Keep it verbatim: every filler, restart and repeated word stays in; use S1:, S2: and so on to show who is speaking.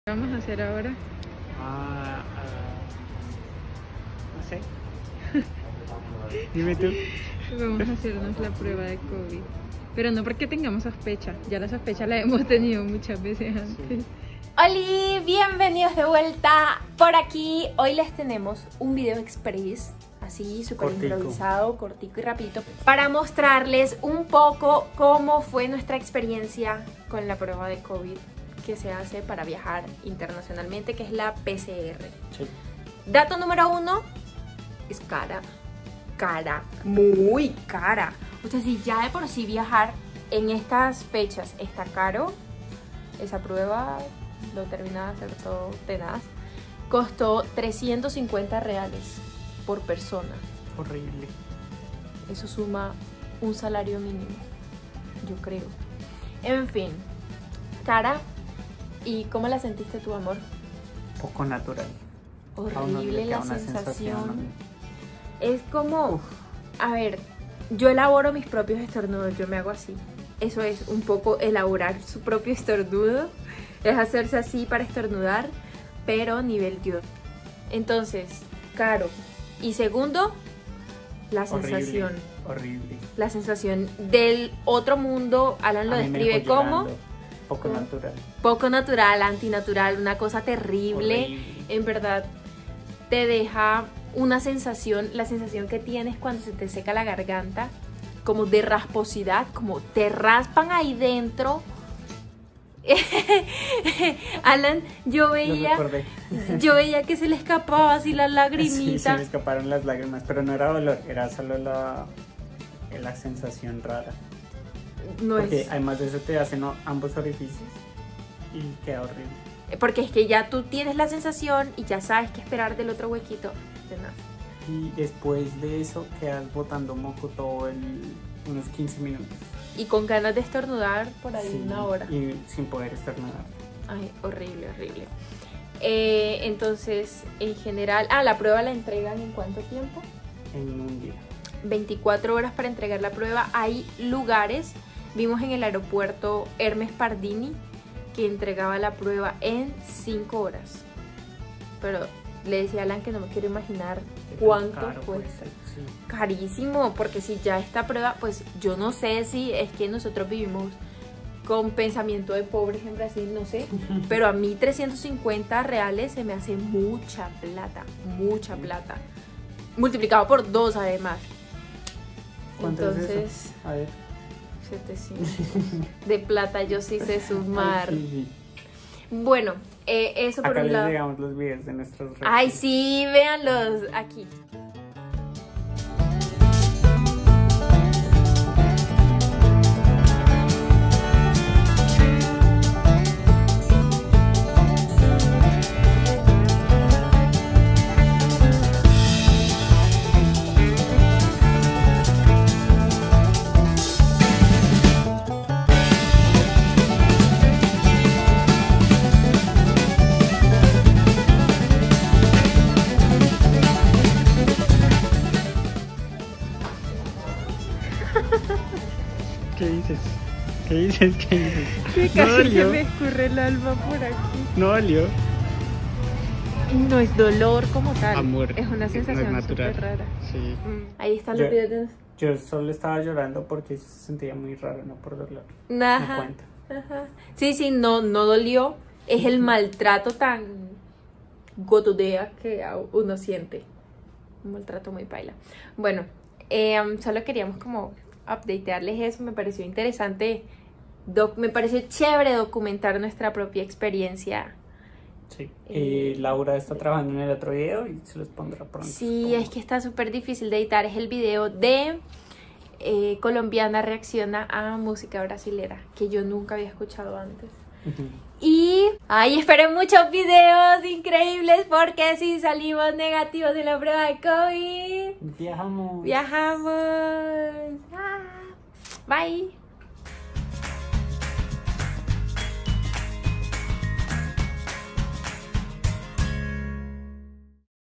S1: ¿Qué vamos a hacer ahora?
S2: Ah, ah, no sé. Dime tú.
S1: Vamos a hacernos la prueba de COVID. Pero no porque tengamos sospecha. Ya la sospecha la hemos tenido muchas veces antes.
S2: Sí.
S3: ¡Holi! Bienvenidos de vuelta por aquí. Hoy les tenemos un video express, así súper
S2: Cortico.
S3: improvisado, cortico y rapidito, para mostrarles un poco cómo fue nuestra experiencia con la prueba de COVID que se hace para viajar internacionalmente, que es la P C R.
S2: Sí.
S3: Dato número uno, es cara, cara, muy cara. O sea, si ya de por sí viajar en estas fechas está caro, esa prueba lo termina de hacer todo tenaz. Costó trescientos cincuenta reales por persona.
S2: Horrible.
S3: Eso suma un salario mínimo, yo creo. En fin, cara. ¿Y cómo la sentiste tu, amor?
S2: Poco natural. A uno
S3: Horrible
S2: le
S3: la
S2: queda una
S3: sensación. Es como, uf. A ver, yo elaboro mis propios estornudos, yo me hago así. Eso es un poco elaborar su propio estornudo. Es hacerse así para estornudar, pero nivel Dios. Entonces, caro. Y segundo, la sensación.
S2: Horrible. horrible.
S3: La sensación del otro mundo. Alan lo
S2: A mí me
S3: describe
S2: dejó
S3: como
S2: llorando. Poco
S3: ¿Cómo?
S2: natural.
S3: poco natural, antinatural, una cosa terrible.
S2: Horrible.
S3: En verdad, te deja una sensación, la sensación que tienes cuando se te seca la garganta, como de rasposidad, como te raspan ahí dentro. Alan, yo
S2: Lo
S3: veía,
S2: recordé.
S3: yo veía que se le escapaba así la
S2: Sí, se
S3: lagrimita.
S2: me escaparon las lágrimas, pero no era dolor, era solo la, la sensación rara.
S3: No
S2: Porque
S3: es,
S2: además de eso te hacen ambos orificios y queda horrible.
S3: porque es que ya tú tienes la sensación y ya sabes qué esperar del otro huequito. Tenaz.
S2: Y después de eso quedas botando moco todo el, unos quince minutos.
S3: Y con ganas de estornudar por ahí
S2: Sí,
S3: una hora.
S2: Y sin poder estornudar.
S3: Ay, horrible, horrible. Eh, entonces, en general... Ah, la prueba la entregan ¿en cuánto tiempo?
S2: En un día.
S3: veinticuatro horas para entregar la prueba. Hay lugares, vimos en el aeropuerto Hermes Pardini, que entregaba la prueba en cinco horas. Pero le decía a Alan que no me quiero imaginar cuánto
S2: Caro, pues,
S3: cuesta.
S2: sí.
S3: Carísimo, porque si ya esta prueba, pues yo no sé si es que nosotros vivimos con pensamiento de pobres en Brasil, no sé, pero a mí trescientos cincuenta reales se me hace mucha plata, mucha plata, multiplicado por dos además.
S2: ¿Cuánto
S3: Entonces,
S2: es eso? A ver.
S3: setecientos de plata yo sí sé sumar.
S2: Ay, sí, sí.
S3: Bueno, eh, eso por
S2: Acá
S3: un
S2: les
S3: lado.
S2: llegamos los videos de nuestros retos.
S3: Ay, sí, véanlos aquí.
S2: ¿Qué dices? ¿Qué dices? ¿Qué dices?
S1: Que
S2: No
S1: casi se
S2: dolió.
S1: me escurre el alma por aquí.
S2: No dolió.
S1: No es dolor como tal.
S2: Amor.
S1: Es una
S2: es
S1: sensación
S2: natural.
S1: súper rara.
S2: Sí.
S1: Mm.
S3: Ahí están
S2: Yo-
S3: los videos de...
S2: Yo solo estaba llorando porque se sentía muy raro, no por dolor. Me
S3: Ajá,
S2: cuenta.
S3: ajá. Sí, sí, no, no dolió. Es el maltrato tan gotudea que a- uno siente. Un maltrato muy paila. Bueno, eh, um, solo queríamos como updatearles eso. Me pareció interesante. doc- me pareció chévere documentar nuestra propia experiencia.
S2: Sí.
S3: Eh,
S2: Eh, Laura está trabajando en el otro video y se los pondrá pronto.
S3: Sí,
S2: supongo.
S3: es que está súper difícil de editar. Es el video de eh, colombiana reacciona a música brasilera, que yo nunca había escuchado antes.
S2: Ujú.
S3: Y ay, esperen muchos videos increíbles porque si salimos negativos de la prueba de COVID,
S2: Viajamos.
S3: viajamos. Ah, bye.